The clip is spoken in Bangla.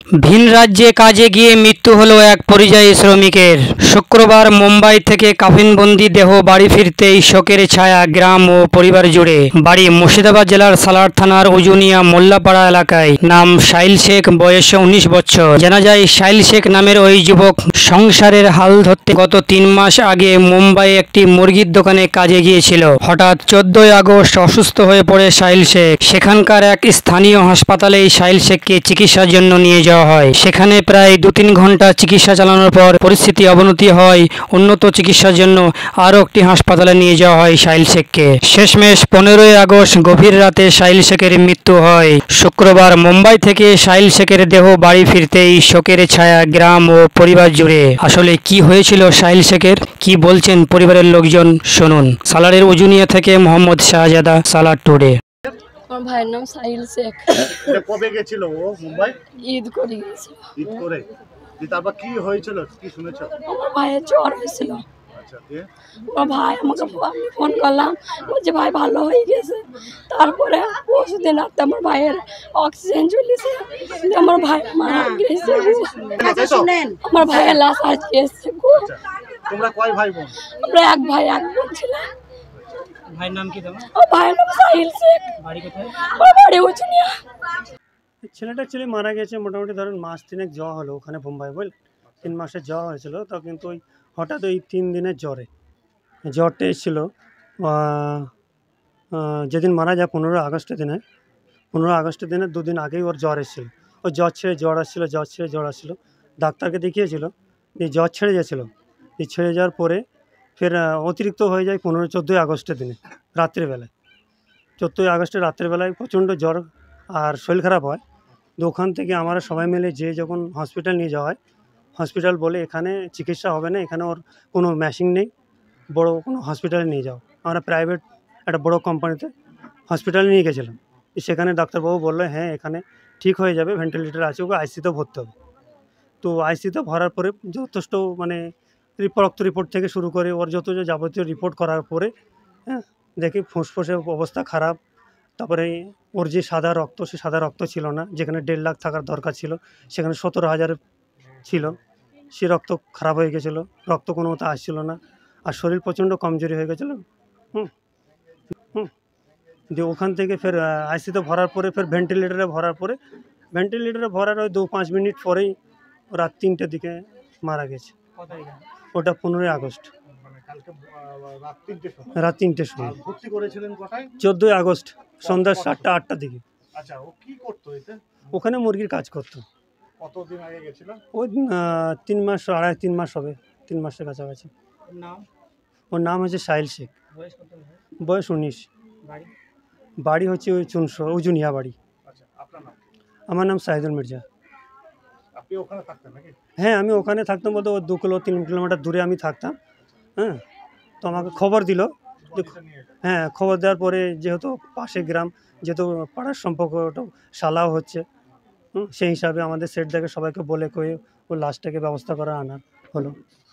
ভিন রাজ্যে কাজে গিয়ে মৃত্যু হলো এক পরিযায়ী শ্রমিকের। শুক্রবার মুম্বাই থেকে কাফিনবন্দি দেহ বাড়ি ফিরতেই শোকের ছায়া গ্রাম ও পরিবার জুড়ে। বাড়ি মুর্শিদাবাদ জেলার সালার থানার উজুনিয়া মোল্লাপাড়া এলাকায়। নাম সাহিল শেখ, বয়স 19 বছর। জানা যায় সাহিল শেখ নামের ওই যুবক সংসারের হাল ধরতে গত 3 মাস আগে মুম্বাই একটি মুরগির দোকানে কাজে গিয়েছিল। হঠাৎ 14 আগস্ট অসুস্থ হয়ে পড়ে সাহিল শেখ। সেখানকার এক স্থানীয় হাসপাতালে সাহিল শেখকে চিকিৎসার জন্য নিয়ে যাওয়া হয়। সেখানে প্রায় 2-3 ঘন্টা চিকিৎসা চালানোর পর পরিস্থিতি অবনতি হয়। উন্নত চিকিৎসার জন্য আরও একটি হাসপাতালে নিয়ে যাওয়া হয় সাহিল শেখকে। শেষমেশ 15 আগস্ট গভীর রাতে সাহিল শেখের মৃত্যু হয়। শুক্রবার মুম্বাই থেকে সাহিল শেখের দেহ বাড়ি ফিরতেই শোকের ছায়া গ্রাম ও পরিবার জুড়ে। আসলে কি হয়েছিল সাহিল শেখের, কি বলছেন পরিবারের লোকজন, শুনুন। সালারের উজুনিয়া থেকে মোহাম্মদ শাহজাদা, সালার টুডে। আমার ভাইয়ের নাম সাহিল শেখ। কবে গেছিল ও মুম্বাই? ঈদ করে গেছিল। ঈদ করে তারপর কি হয়েছিল, কি শুনেছ? আমার ভাইয়ের জ্বর হয়েছিল। আচ্ছা, দিয়ে আমার ভাই আমাকে আমি ফোন করলাম, বলছে ভাই ভালো হয়ে গেছে। তারপরে পরশুদিন রাতে আমার ভাইয়ের অক্সিজেন চলেছে, আমার ভাই মারা গেছে। আমার ভাইয়ের লাশ আজকে এসছে। তোমরা কয় ভাই বোন? আমরা এক ভাই এক বোন ছিলাম। ভাইয়ের নাম কি তোমার? আমার ভাইয়ের নাম সাহিল শেখ। বাড়ি কোথায়? আমার বাড়ি উজুনিয়া। ছেলেটা অ্যাকচুয়ালি মারা গেছে মোটামুটি ধরেন মাস 3 জ্বর হলো ওখানে বোম্বাই, বল 3 মাসের জ্বর হয়েছিল। তো কিন্তু ওই হঠাৎ ওই 3 দিনের জ্বরটা এসেছিলো। যেদিন মারা যায় 15 আগস্টের দিনে, 15 আগস্টের দিনে 2 দিন আগেই ওর জ্বর এসেছিলো। ওই জ্বর ছেড়ে জ্বর আসছিলো। ডাক্তারকে দেখিয়েছিল, এই জ্বর ছেড়ে গেছিলো। এই ছেড়ে যাওয়ার পরে ফের অতিরিক্ত হয়ে যায় 14 আগস্টের দিনে রাত্রিবেলায়। 14 আগস্টের রাত্রিবেলায় প্রচণ্ড জ্বর আর শরীর খারাপ হয়। তো ওখান থেকে আমরা সবাই মিলে যখন হসপিটাল নিয়ে যাওয়া হয়, হসপিটাল বলে এখানে চিকিৎসা হবে না, এখানে ওর কোনো মেশিন নেই, বড় কোনো হসপিটালে নিয়ে যাও। আমরা প্রাইভেট একটা বড় কোম্পানিতে হসপিটালে নিয়ে গেছিলাম। সেখানে ডাক্তারবাবু বললো হ্যাঁ এখানে ঠিক হয়ে যাবে, ভেন্টিলেটর আছে, ওকে আইসিতে ভরতে হবে। তো আইসিতে ভরার পরে যথেষ্ট মানে রক্ত রিপোর্ট থেকে শুরু করে ওর যত যাবতীয় রিপোর্ট করার পরে হ্যাঁ দেখি ফুসফুসের অবস্থা খারাপ। তারপরে ওর যে সাদা রক্ত, সে সাদা রক্ত ছিল না, যেখানে 1.5 লাখ থাকার দরকার ছিল সেখানে 17,000 ছিল। সে রক্ত খারাপ হয়ে গেছিলো, রক্ত কোনো মতো আসছিল না, আর শরীর প্রচণ্ড কমজোরি হয়ে গেছিলো। দিয়ে ওখান থেকে ফের আইসিতে ভরার পরে ফের ভেন্টিলেটরে ভরার ওই 2-5 মিনিট পরেই রাত 3টের দিকে মারা গেছে। ওটা 15 আগস্ট রাত 3টের সময়। ভর্তি করেছিলেন কোথায়? 14 আগস্ট সন্ধ্যা 7টা-8টার দিকে। আচ্ছা, ও কি করতো এতে? ওখানে মুরগির কাজ করতো। কতদিন আগে গেছিল? ওই 3 মাস, 2.5-3 মাস হবে, 3 মাসের কাছাকাছি। ওর নাম হচ্ছে সাহিল শেখ, বয়স 19। বাড়ি হচ্ছে ওই উজুনিয়া বাড়ি। আচ্ছা, আপনার নাম? আমার নাম সাহিদুল মির্জা। আপনি ওখানে থাকতেন নাকি? হ্যাঁ, আমি ওখানে থাকতাম বলতে 2-3 কিলোমিটার দূরে আমি থাকতাম। হ্যাঁ, তো আমাকে খবর দিল। হ্যাঁ, খবর দেওয়ার পরে যেহেতু পাশে গ্রাম, যেহেতু পাড়ার সম্পর্ক, ওটা শালাও হচ্ছে, সেই হিসাবে আমাদের সেট থেকে সবাইকে বলে কয়ে ও লাশটাকে ব্যবস্থা করা আনার হলো।